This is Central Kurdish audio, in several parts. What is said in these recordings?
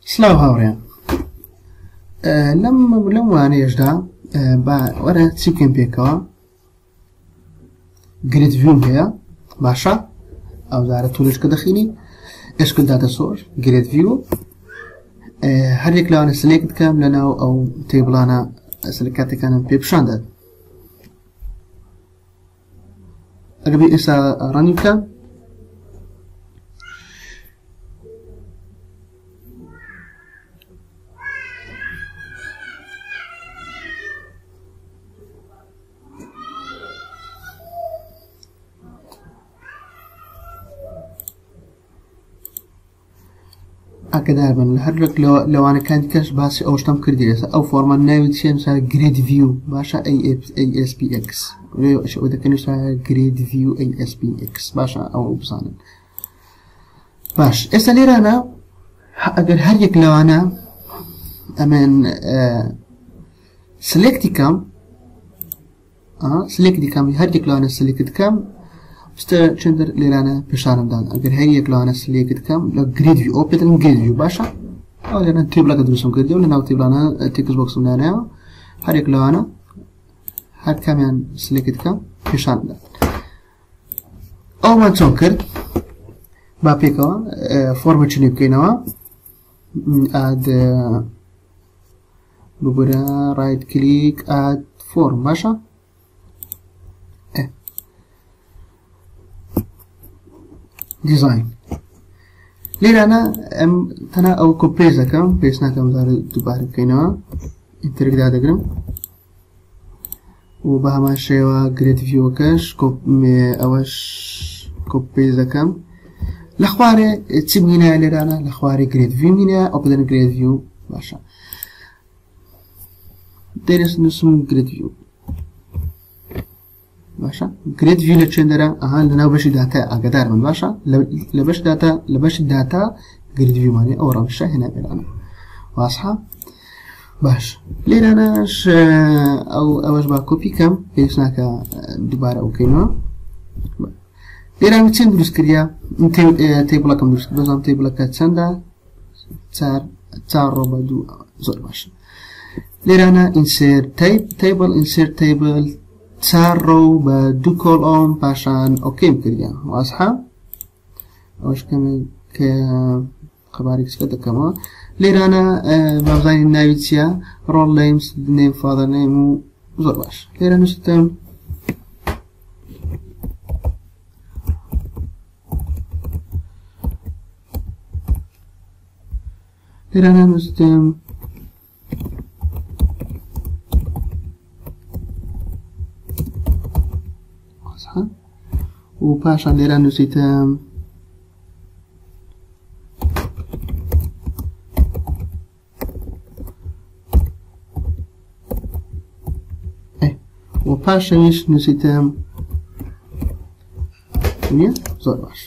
سلااو هاوڕێن لەم وانەیەشدا وەرە چی بکەین پێکەوە گرید ڤیوم هەیە باشە ئەوزارە تولشکە دەخینی ئێشکل داتە سۆرس گرید ڤیو هەرێک لەوانە سلێکت بکەم لەناو ئەو تێبڵانە سلکاتەکانم پێ پیشاندات ئەگەر ئێستا ڕەنی بکەم ئاگادار بن لە هەرێک لەوانەکانی کەس باسی ئەوشتم کردی لەسەر ئەو فۆرمان ناوی چیە گرید ڤیو باشە ASPX ئەوە دەکەن گرید ڤیو ASPX باشە ئەو بزانن باش ئێستا لێرانە ئەگەر هەرێک لەوانە ئەمن سلێکتی کەم هەرێک لەوانە سلێکت کەم چندر لێرانە پیشانمدان ئەگەر هەیەک لەوانە سلێکت کەم لە گرید ڤیو ئەو پێتن گرید ڤیو باشە ئەو لێران تێبڵەکە دروستم کردی و لە ناو تێبڵانە تێکس بۆکسم دانایەوە هەرێک لەوانە هەر کامیان سلێکت کەم پیشانمدان ئەومان چۆن کرد با پێکەوە فۆرمە چنی بکەینەوە ئاد ببورە ڕایت کلیک ئاد فۆرم باشە دیزاین لێرانە ئەم تەنها ئەو کۆپێز دەکەم پێست ناکەم زارە دووبارە بکەینەوە ئینترێکدا دەگرم و بە هەمان شێوە گرید ڤیوەکەش ئەوەش کۆپێز دەکەم لە خوارێ چی بگینایە لێرانە لە خوارێ گرید ڤیو بگینایە ئەو بدەن گرید ڤیو باشە دەیرەس نووسم گرید ڤیو باشە گرید ڤیو لە چێندەرە ئەها لەناو بەشی داتا ئاگادار من باشە لە بەشی داتا گرید ڤیومانێ ئەو ڕەوشە هێنا لێرانە واسحە باش لێرانەش ئەوەش با کۆپی کەم پێویست ناکە دووبارە ئەوکەینەوە لێرانە چەند دروست کردیا تێبڵەکەم دروست کرد بەزانم تێبڵەکە چەندە 4 ڕۆ بە 2 زۆر باشە لێرانە ئینسێرت تێبڵ ئینسێرت تێبڵ 4 ڕۆ بە 2 کۆڵۆن پاشان ئۆکەیم کردیان واسحە ئەوەش کە قەبارێکسکە دەکەمەوە لێرانە بابزانی ناوی چییە ڕۆڵ نەیم نێم فادەر نەیم و زۆر باش لێرە نووسیتم لێرانە نووسیتم و پاشان لێران نووسیتم و پاشەویش نووسیتم زۆر باش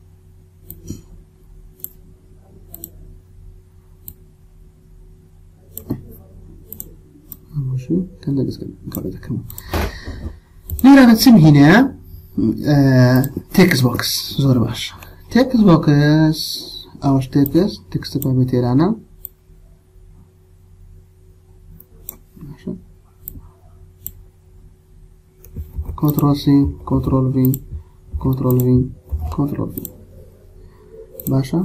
لێرانە چیم هینەیە تێکس بۆکس زۆر باش تێکس بۆکس ئەوەش تێکستە پێ بێت تێرانە کۆنتڕۆڵ سی کۆنتڕۆڵ ڤی کۆنتڕۆڵ ڤی کۆنتڕۆڵ ڤی باشە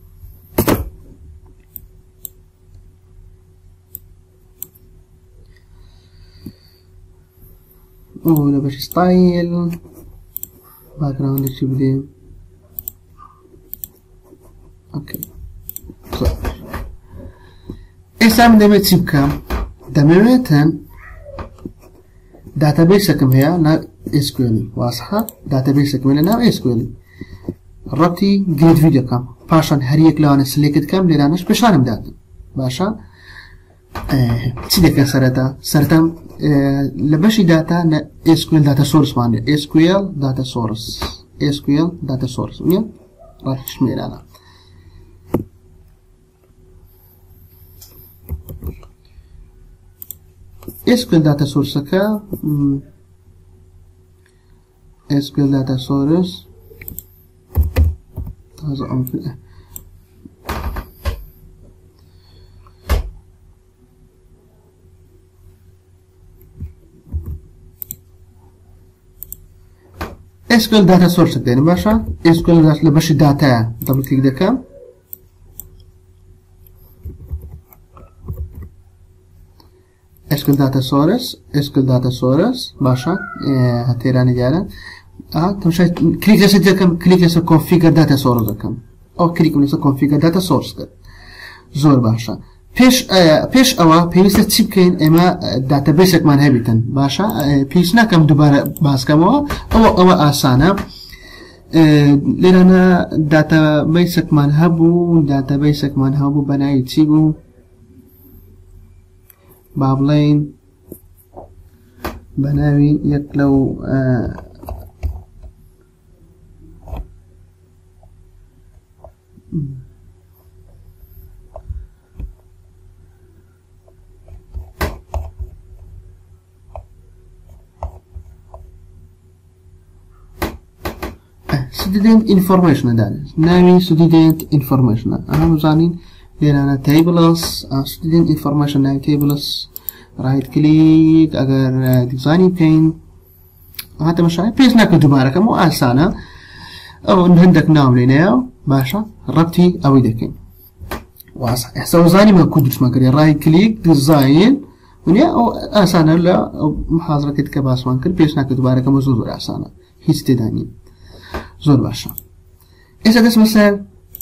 لە بەشی ستایل باکراوندێکی بدەین ئۆکەی ئێستا من دەمێت چی بکەم دەمەوێتن داتابیسەکەم هەیە نا SQL واسحە داتابیسەکەم لە ناو SQL ڕەتی گرید ڤیو دەکەم پاشان هەریەک لەوانە سلێکت کەم لێرانەش پیشانم دادن باشە چی دەکە سەرەتا لە بەشی داتا SQL داتا سۆرسمانێ SQL داتا سۆرس SQL داتا سۆرس نیە ڕاتشم لێرانە SQL data source'ەکە SQL data source تازە SQL data source دێنم باشە SQL لە بەشی داتایە دەبڵ کلیک دەکەم SQL data source باشە هەتێرانی دیارە تەماشای کلیک لەسەر دەکەم کلیک لەسەر configure data source دەکەم ئەو کلیکم لەسەر configure data source کرد زۆر باشە پێش ئەوە پێویستە چی بکەین ئێمە داتەبیسێکمان هەبیتن باشە پێویست ناکەم دووبارە باسکەمەوە ئەوە ئاسانە لێرانە داتەبیسێکمان هەبوو بەناوی چی بوو با بڵێین بەناوی یەک لەو student information داره ناوی student information هم زانین لێرانە tables student information ناوی tables right click اگر دیزاینی بکەین هاتە مەشای پێش ناکە دووبارەکەم و ئاسانە ئەو هەندێک ناو لێنەیە باشە ڕەبتی ئەوەی دەکەین ئێستا زانیمە کو دروستمان کردی right click design ونیا ئەو ئاسانە لە محاضرەکەت کە باسمان کرد پێش ناکە دووبارەکەم زۆر ئاسانە هیچ تێدا نین زۆر باشە ئێستا دەستمە سەر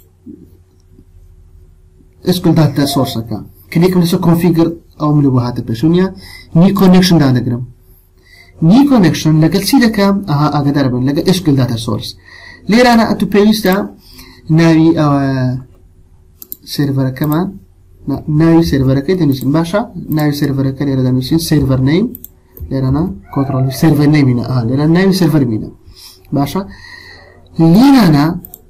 SQL data sourceەکە کلیکم لەسەر configure ئەو ملو بۆ هاتە پێش ونیا new connection دادەگرم new connection لەگەڵ چی دەکەم ئاگادار بن لەگەڵ SQL data source لێرانە ئەتو پێویستە ناوی سێرڤەرەکەمان ناوی سێرڤەرەکەی دەنووسین باشە ناوی سێرڤەرەکە لێرە دەنووسین server name لێرانە control server name بینە لێرە ناوی سێرڤەر بینە باشە لێرانە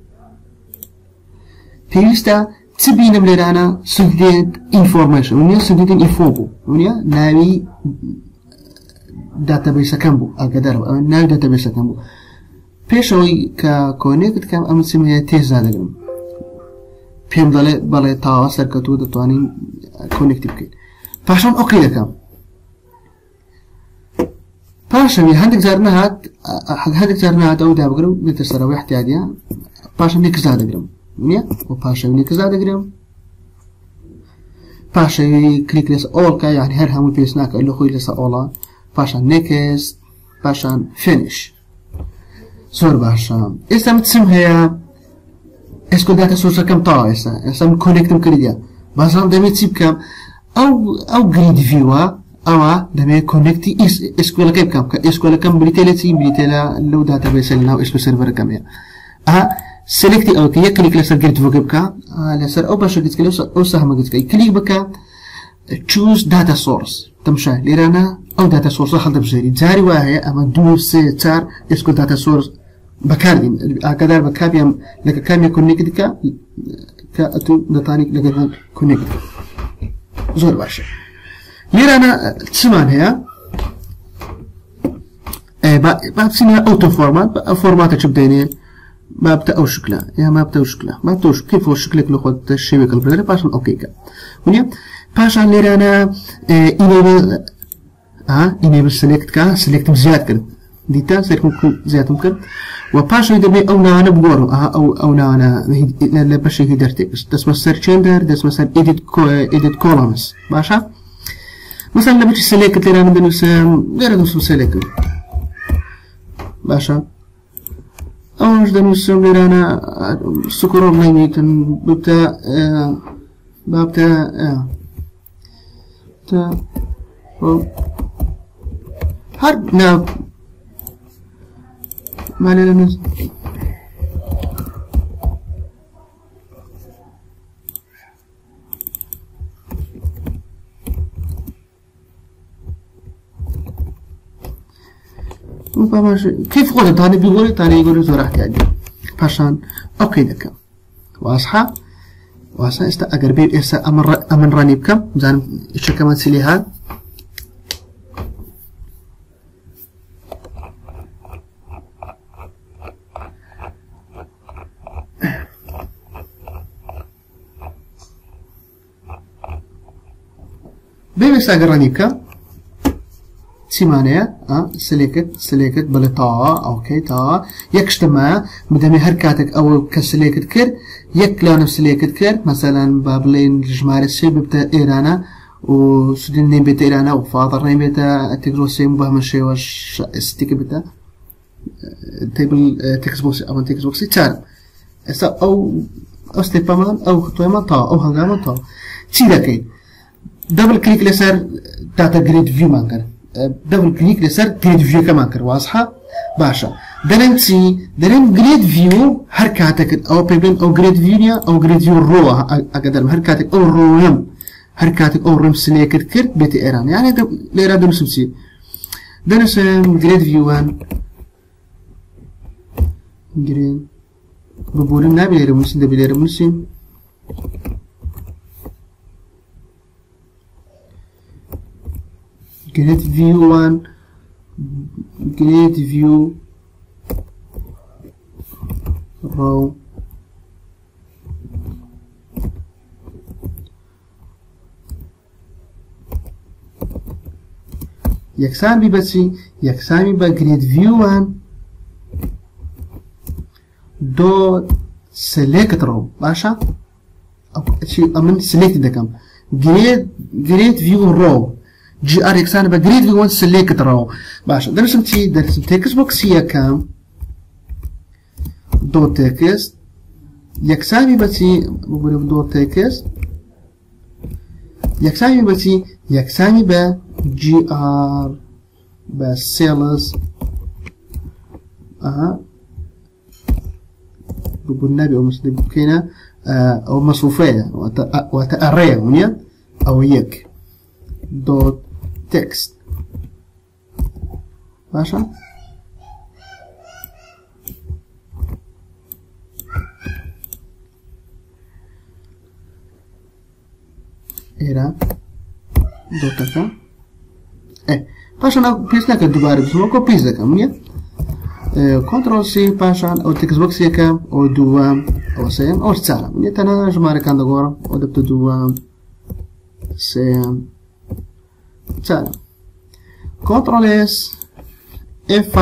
پێویستە چ بینم لێرانە student information ونیا student info بوو ونیا ناوی داتەبیسەکەم بوو ئاگادار ناوی داتەبیسەکەم بوو پێشەوەی کە کۆنێکت کەم ئەم چمەیە تێزدا دەگرم پێم دەڵێ بەڵێ تاوا سەرکەوتوو دەتوانین کۆنێکتی بکەین پاشان ئۆکەی دەکەم پاشەوی هەندێک جار نەهات ئەو دابگرم بێتە سەرەوەی احتیاجیە پاشە نێکزا دەگرم نییە و پاشەوی نێکزا دەگرم پاشەوی کلیک لەسەر ئۆڵکە یعنی هەر هەمووی پێویست ناکە لە خۆی لەسەر ئۆڵە پاشان نێکست پاشان فینیش زۆر باشە ئێستا چم هەیە SQL data sourceەکەم تاوە ئێستا من کۆنێکتم کردیە بازم دەمێت چی بکەم ئەو گرید ڤیوە ئەوە دەمێت کۆنێکتی SQLەکەی بکەم کە SQLەکەم بریتێ لە چی بریتێ لەو داتەبیسە لەناو SQL سێرڤەرەکەم هەیە سلکتی ئەوکە یەک کلیک لەسەر گرید ڤیوەکە بکە لەسەر ئەو باشە گچکە ئەو سەهمە گچکەی کلیک بکە choose data source تەماشا لێرانە ئەو data source هەڵدەبژێری جاری وا هەیە ئەمە 2 3 4 SQL data source بەکاردین ئاگادار بە کامیان لەگە کامیان کۆنێکتیکە کە ئەتو دەتوانیت لەگەڵ کۆنێکت زۆر باشە لێرانە چمان هەیە با بچینە ئۆتۆ فۆرمات ئەو فۆرماتە چ بدەینێ ما بتە ئەو شکلە یا ما بتە ئەو شکلە ما بتە کەیف شکلێک لە خۆت شێوێک هەڵبژێرە پاشان ئۆکەیکە ونیە پاشان لێرانە ئینێبل سلێکتکە سلێکتم زیاد کرد دیتا سێرکم زیاتم کرد و پاشەوەی دەبێت ئەو ناوانە بگۆڕم ئەو ناوانە لە بەشێکی دەرتێکس دەستمە سەر چێندەر دەستمە سەر ئیدیت کۆڵەمس باشە مثلا لە بچی سلێکت لێرانە دەنووسم لێرە دەنووسم سلێکم باشە ئەوش دەنووسم لێرانە سکرۆڵ نەیمیتن بتە بابتە هەر ناو مالي لنز كيف قلت تاني بيقولي تاني يقولي زور احتياجي باشان اوكي دكا واصحى استا اگر بيب اسا امن راني بكم زان ايش كمان سليها بيبس اگر راني بكم چی معنیه سلیکت بله تا اوکی تا یکشتما مدام هر کاتک او کسلیکت کرد یک لانم سلیکت کرد مثلا بابلین جماره سی ببتا ایرانا و سودين نيم بيتا إيرانا وفاضر نيم بيتا تكروسي مبهم الشيء وش استيك بيتا تيبل تكس بوكسي أو تكس بوكسي تار أو ستيبا مان أو خطوة مان طا أو هنگا مان طا چی دكين دبل كليك لسر داتا جريد فيو مانكر دبل كليك لسر جريد فيو كمانكر واضحة باشا درين جريد فيو هركاتك أو بيبلين أو جريد فيو أو جريد فيو رو أقدر هركاتك أو روهم هركاتك أو رم سليكت كرت بيت إيران يعني ليرا دنسم سي دنسم جريد فيوان جريد ببورم نابي ليرا منسين دبي ليرا منسين جريد فيوان جريد فيو رو يكسان ببسي يكسان بجريد فيوان دو سليكت رو باشا أو شيء أمن سليكت دكم جريد فيو رو جي ار يكسان بجريد فيوان سليكت رو باشا درسم تكست بوكس هي كام دو تكست يكسان ببسي بقول دو تكست يكسان ببسي يكسان ب جي ار بسيلز بالنبي او مسلم كينا او مصفوفيه وتأريه ونيا او يك دوت تكست باشا era دوتك باشا أنا بيس لك دوباره بس ما كو بيس لك منيا كنترول سي باشا أو تكست بوكس يكام أو دوام أو سيم أو تسالم منيا تنا جمارة كان دغورا أو دبت دوام سيم تسالم كنترول اس F5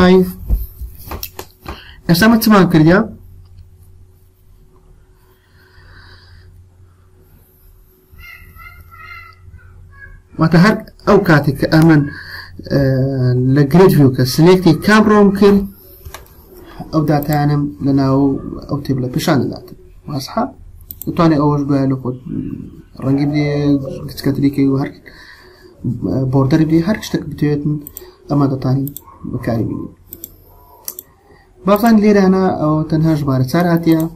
استعمل تمام كريا وتهر أو كاتك أمن لجريد فيو كسلكتي كاميرا ممكن أو داتا أنا لنا أو تبلا بشان داتا واضحة وطاني أوش بالخود رنجي بدي كتريكي وهرك بوردر بدي هرك شتك بتويتن أما داتاني بكاري بيجي بافان ليرة أنا أو تنهاج بارد ساراتيا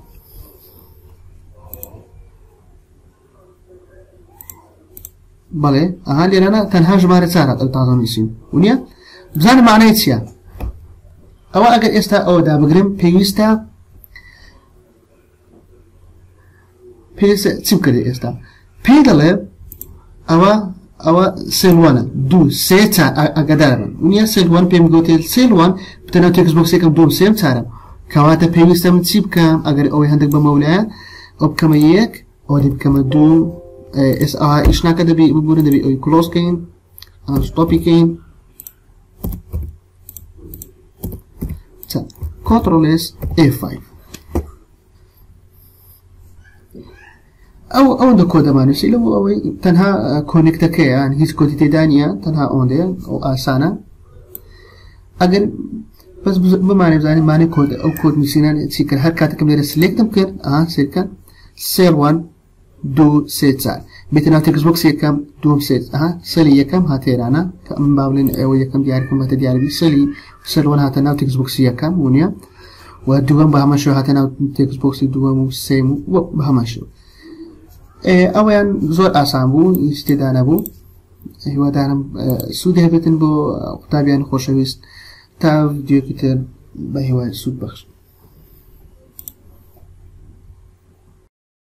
بله أهالي لنا تنها جمارة سارة التعظم يسين ونيا بزان معنى يتسيا أو أجل إستا أو دا بقرم بيستا تسيب كده إستا بيدله أو سيلوانا دو سيتا أقدارا ونيا سيلوان بيمقوتي سيلوان بتناو تكس بوكسي كم دوم سيم تارم كواتا بيستا من تسيب كام أجل أوي هندك بمولايا أو بكما يك أو دي بكما دوم اس ايش ناكا دبي بقول دبي اي كلوز كين ستوبي كين كنترول اس F5 او ده كود ما نسي لو او تنها كونكت كي يعني هيس كود تدانيا تنها اون دي او اسانا اگر بس بمعنى بزاني معنى كود او كود مسينا تسيكر هر كاتك مير سيلكت ممكن سيركن سيل 1 دو سيتسال بيتنا تكس بوكس يكم دوم سيت سلي يكم هاتيرانا كم بابلين او يكم دياركم هات دياربي سلي سلون هاتنا تكس بوكس يكم ونيا ودوم بهمشو هاتنا تكس بوكس دوم سيمو بهمشو اوان زور اسامبو استدانبو هو دانم سود هبتن بو قطابيان خوشويست تا فيديو كتر بهوا سود بخش